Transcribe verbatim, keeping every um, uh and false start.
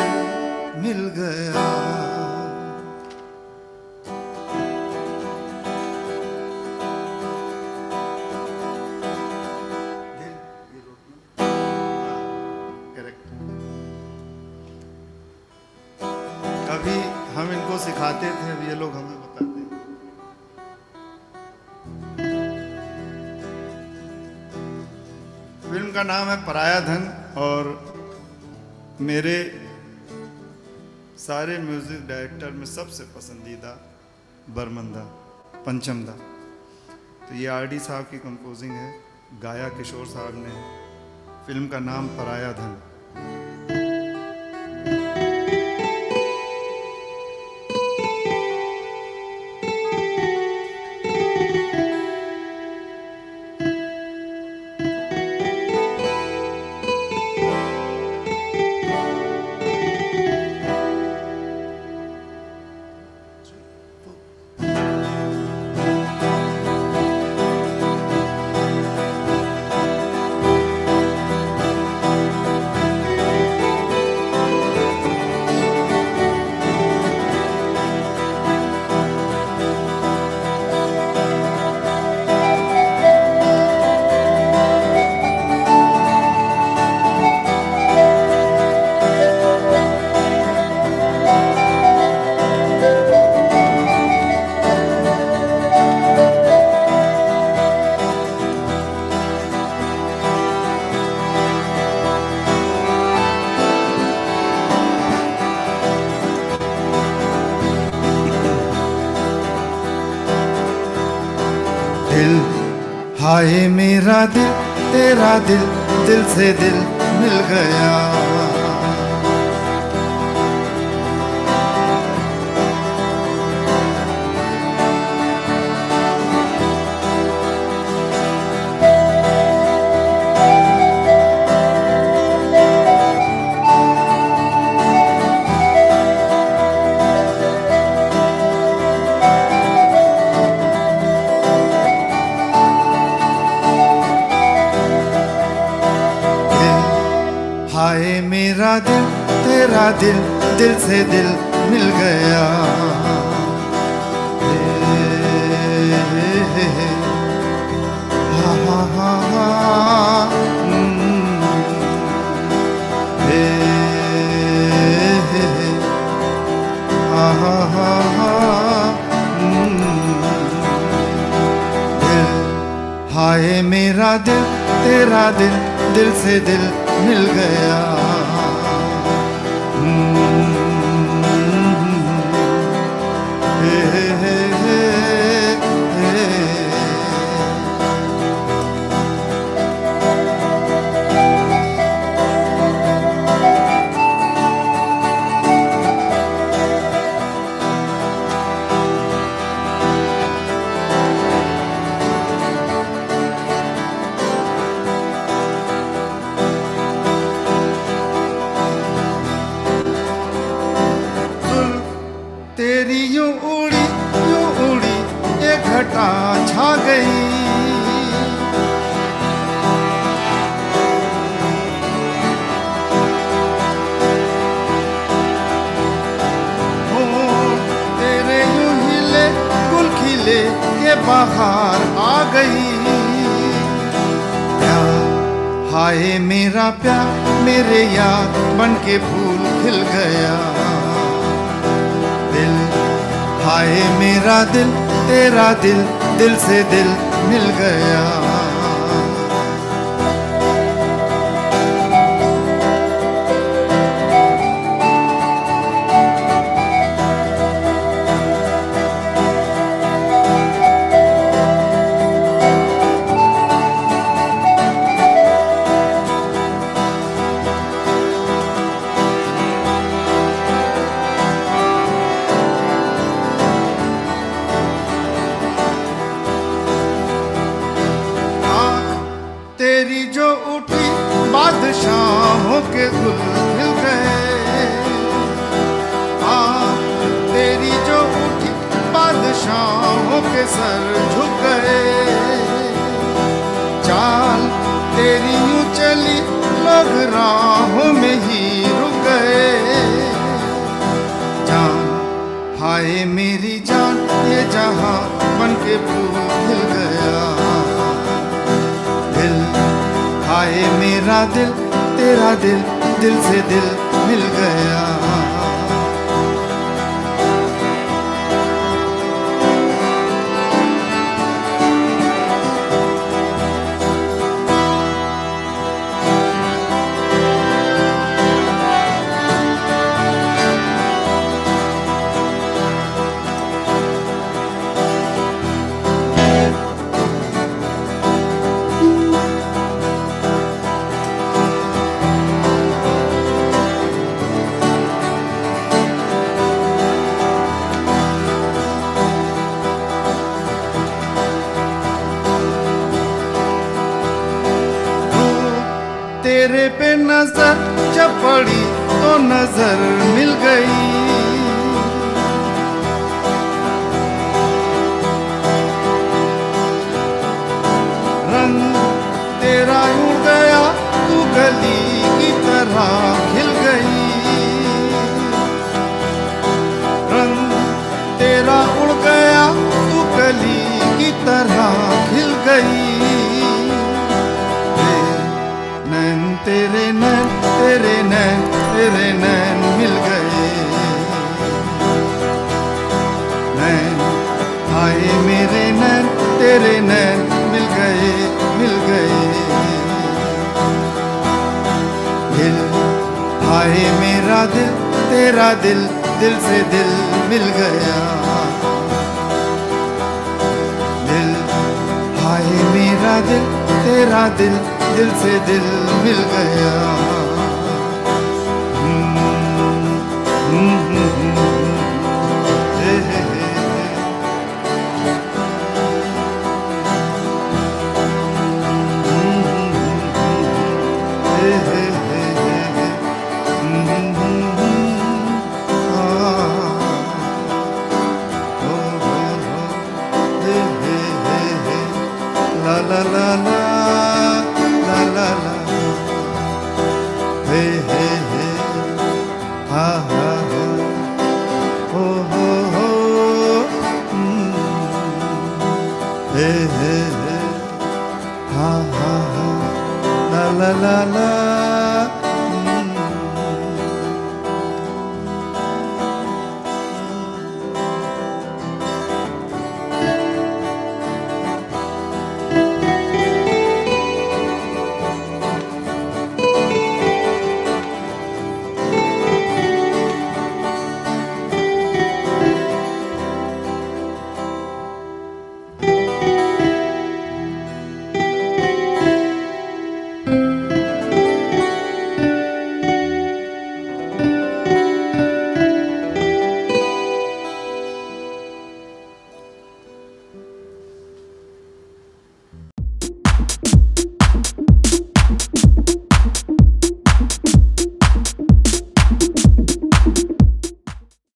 मिल गया। कभी हम इनको सिखाते थे, अब ये लोग हमें बताते हैं। फिल्म का नाम है पराया धन और मेरे सारे म्यूजिक डायरेक्टर में सबसे पसंदीदा बरमंदा पंचमदा। तो ये आर डी साहब की कंपोजिंग है, गाया किशोर साहब ने। फिल्म का नाम पराया धन। दिल हाय मेरा दिल, तेरा दिल, दिल से दिल मिल गया। हाय मेरा दिल, तेरा दिल, दिल से दिल मिल गया। हा हा हा हा हा हा हा दिल हाय मेरा दिल, तेरा दिल, दिल से दिल मिल गया। हे हे हे हे हे। तेरी यूं उड़ी यूं उड़ी ये घटा छा गई। हो तेरे यूं हिले गुल खिले ये बाहर आ गई। प्यार हाय मेरा प्यार, मेरे यार बन के फूल खिल गया। दिल हाय मेरा दिल, तेरा दिल, दिल से दिल मिल गया। तेरी जो उठी बादशाहों के गुल खिल गए। आ तेरी जो उठी बादशाहों के सर झुक गए। चाल तेरी यूं चली लोग राहों में ही रुक गए। फूल खिल गया। दिल हाय मेरा दिल, तेरा दिल, दिल से दिल मिल गया। तेरे पे नजर जब पड़ी तो नजर मिल गई। रंग तेरा उड़ गया, तू गली की तरह खिल गई। रंग तेरा उड़ गया, तू गली की तरह खिल गई। तेरे नैन, तेरे नैन, तेरे नैन मिल गए। नैन आए मेरे नैन, तेरे नैन मिल गए, मिल गए। दिल आए मेरा दिल, तेरा दिल, दिल से दिल मिल गया। दिल आए मेरा दिल, तेरा दिल, दिल से दिल मिल गया। हे हे हे हे हे हे ला ला ला ला ला ला हे हे हे हा हा हा हो हो हो हे हे हे हा हा हा ला ला ला ला